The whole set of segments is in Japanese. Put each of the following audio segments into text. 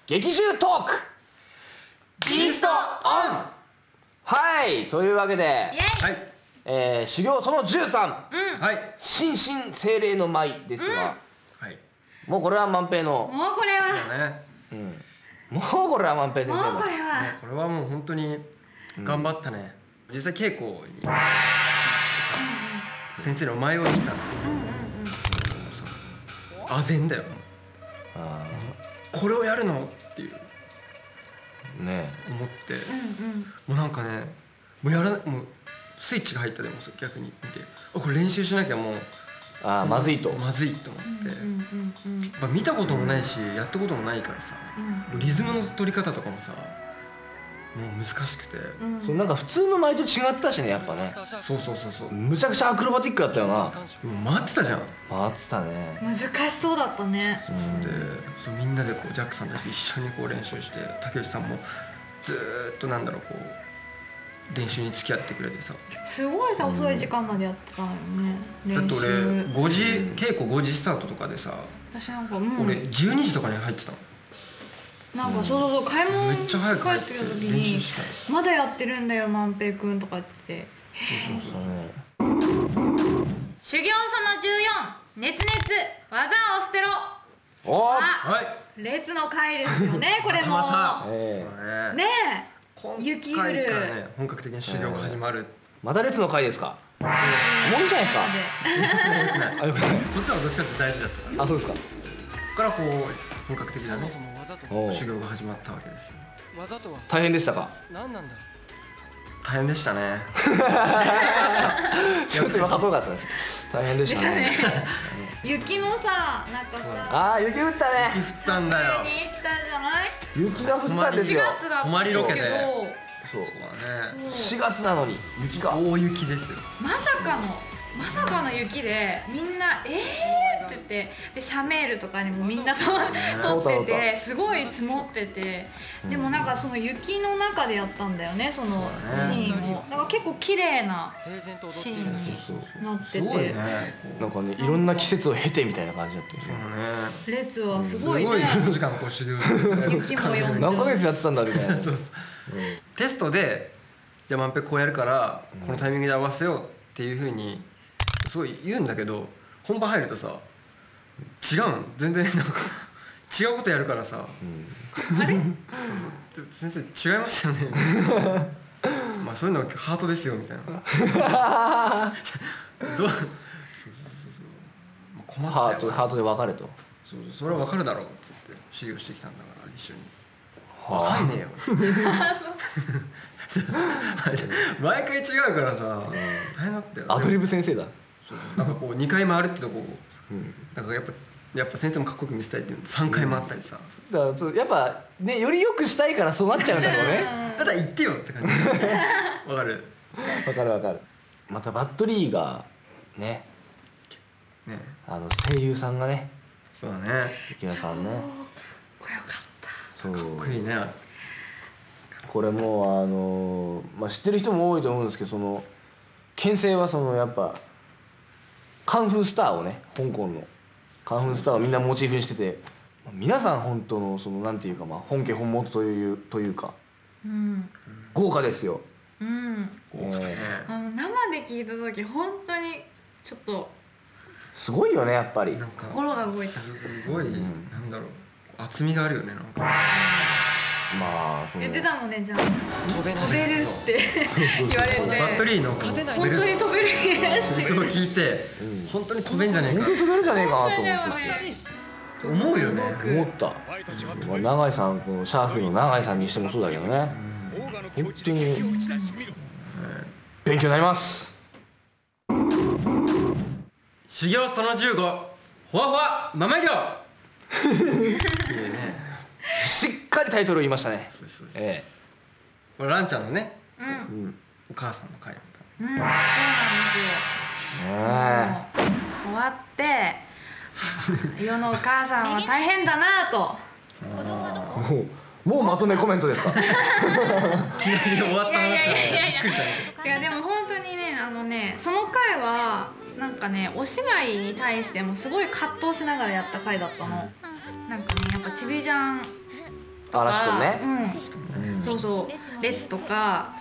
劇中トークビーストオン。はい、というわけで、修行その13、心身精霊の舞ですが、もうこれは万平の、 もうこれはもうこれは万平先生の、 これはもう本当に頑張ったね。実際稽古に先生の前を見たの。あぜんだよ。これをやるのっていうね思って、もうなんかね、もうやらない、もうスイッチが入ったでも逆に見て、これ練習しなきゃもうまずいと思って、見たこともないしやったこともないからさ、リズムの取り方とかもさ、もう難しくて、 そうなんか普通の舞と違ったしね、やっぱね。 そうむちゃくちゃアクロバティックだったよな。 回ってたじゃん。 回ってたね。 難しそうだったね。 でみんなでこうジャックさんたち一緒にこう練習して、竹内さんもずーっとなんだろう、こう練習に付き合ってくれてさ、 すごいさ、遅い時間までやってたのよね。 だって俺5時稽古5時スタートとかでさ、 私なんか俺12時とかに入ってたの。 なんかそう買い物めっちゃ早く帰ってきた時に「まだやってるんだよ万平くん」とか言ってて。修行その14、熱々技を捨てろ。列の回ですよね、これも。ねえ、雪降るからね、本格的に修行が始まる。 また列の回ですか。もういいんじゃないですか。 こっちはどっちかって大事だったから。 そうですか。 ここからこう本格的なね修行が始まったわけですよ。 大変でしたか。 大変でしたね。 ちょっと今かっこよかったね。大変でしたね。 雪のさ、なんかさ、 雪降ったね。 雪降ったんだよ。 に行ったじゃない。 雪が降ったんですよ。 泊まりロケで。 そうだね。4月なのに雪が。 大雪ですよ。 まさかの雪で、みんなって言って、でシャメールとかにもみんな撮ってて、すごい積もってて、でもなんかその雪の中でやったんだよね、そのシーンを。だから結構綺麗なシーンになってて、 なんかね、いろんな季節を経てみたいな感じだったよね。 列はすごいね。 長時間こう修行雪も読んで何ヶ月やってたんだみたいな。 テストでじゃあ万平こうやるからこのタイミングで合わせようっていうふうにすごい言うんだけど、本番入るとさ違うの、全然なんか違うことやるからさ、 あれ先生違いましたよね。まあそういうのはハートですよみたいな。困ったよ。 ハートで分かれと。 それは分かるだろうっつって修行してきたんだから一緒に。分かんねえよ。毎回違うからさ大変だったよ。 アドリブ先生だ。 なんかこう2回回るってとこ、なんかやっぱ先生もかっこよく見せたいっていうの3回回ったりさ、 だからやっぱね、より良くしたいからそうなっちゃうんだろうね。 ただ言ってよって感じ。わかるわかる。またバッドリーがね、声優さんがね、 そうだね、 池田さんね、 かっこよかった。 そうかっこいいね。 これも知ってる人も多いと思うんですけど、その牽制はそのやっぱカンフースターをね、香港のカンフースターをみんなモチーフにしてて、皆さん本当のそのなんていうか、本家本元というか、豪華ですよ。 生で聞いた時本当にちょっとすごいよね、やっぱり。 心が動いた。 すごい、なんだろう、厚みがあるよね、なんか。 言ってたもんね、じゃあ飛べるって言われて、 バッドリーの本当に飛べるセリフを聞いて、本当に飛べんじゃねえか、 本当に飛べるんじゃねえかなと思って思うよね。 思った。永井さん、このシャーフの永井さんにしてもそうだけどね、本当に勉強になります。 修行その15、ほわほわママ行。 しっかりタイトルを言いましたね。 これランちゃんのね、お母さんの回だった。 そうなんですよ。終わって世のお母さんは大変だなと。 もうまとめコメントですか。 いきなり終わった話だね。 違う、でも本当にね、その回はなんかね、お芝居に対してもすごい葛藤しながらやった回だったの。なんかね、やっぱちびジャン嵐くんねそうそう列とか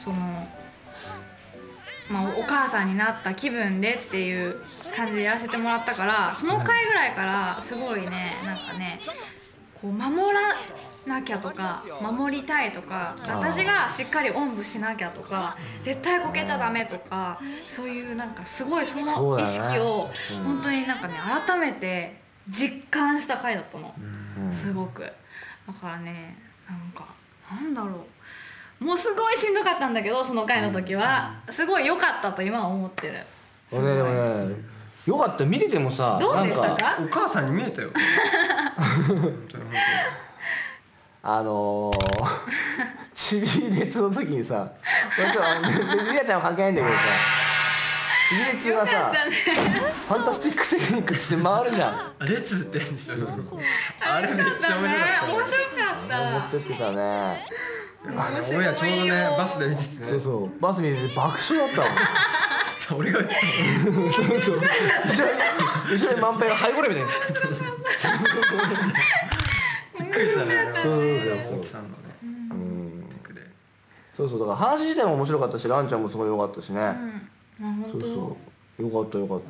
まあ、お母さんになった気分でっていう感じでやらせてもらったから、その回ぐらいからすごいねなんかねこう守らなきゃとか守りたいとか、私がしっかりおんぶしなきゃとか絶対こけちゃダメとか、そういうなんかすごいその意識を本当になんかね改めて実感した回だったの、すごく。だからねなんだろう、もうすごいしんどかったんだけどその回の時はすごい良かったと今は思ってる。 俺でもねよかった、見ててもさ、 どうでしたか？ お母さんに見えたよちび列の時にさ、みなちゃんは関係ないんだけどさ、ちび列がさ、ファンタスティックテクニックって回るじゃん。 列って言うんでしょ。あれめっちゃ面白かった。 面白かった。 持ってってたね。 俺はちょうどねバスで見ててね。 そうそうバス見てて爆笑だったもん。 俺が言ってたの。 そう後ろに万平がハイゴレみたいな。 びっくりしたね。 そう奥さんのねテクで。 そうだから話自体も面白かったし、ランちゃんもすごい良かったしね。そうよかったよかった。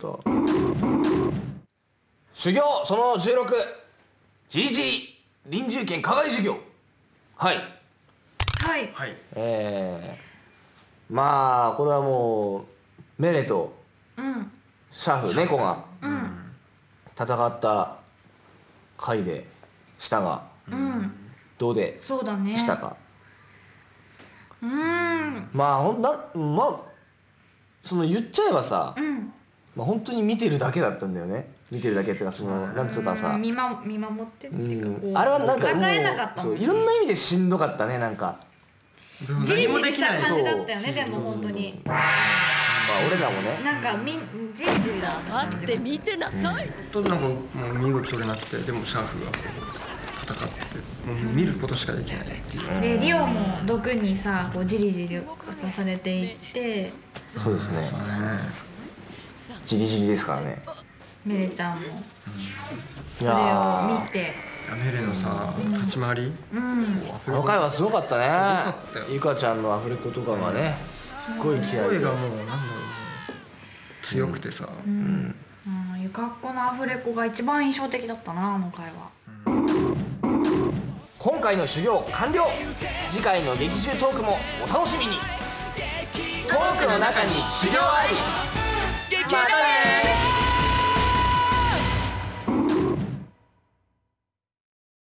修行その16、じりじり臨終剣課外修行。はいはい。 まあこれはもうメレとシャフ猫が戦った回でしたが、どうでしたか？まあその言っちゃえばさ、まあ本当に見てるだけだったんだよね。見てるだけっていうかなんつうかさ、 見守ってっていうか、 あれはなんかもういろんな意味でしんどかったね。なんかじりじりした感じだったよね。でも本当に俺らもねなんかじりじりだった待って見てなさいとなんかもう身動き取れなくて、でもシャーフが戦ってて、もう見ることしかできないっていう。 でリオも毒にさこうじりじりさされていって、 そうですね、じりじりですからね。 メレちゃんもそれを見て、 メレのさ立ち回り、 あの回はすごかったね。 すごかったよ。 ゆかちゃんのアフレコとかがね、すっごい勢いで声がもうなんだろう、強くてさ、 ゆかっこのアフレコが一番印象的だったな、あの回は。 今回の修行完了。次回の劇中トークもお楽しみに。トークの中に修行あり。またね。